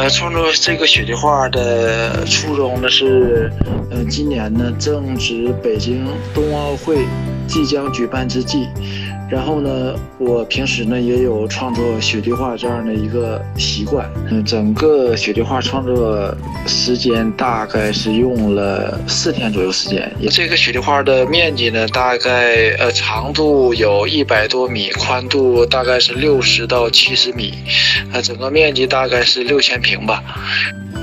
创作这个雪地画的初衷呢是，今年呢正值北京冬奥会即将举办之际，然后呢，我平时呢也有创作雪地画这样的一个习惯。整个雪地画创作时间大概是用了4天左右时间。这个雪地画的面积呢，大概长度有100多米，宽度大概是60到70米，整个面积大概是6000平吧。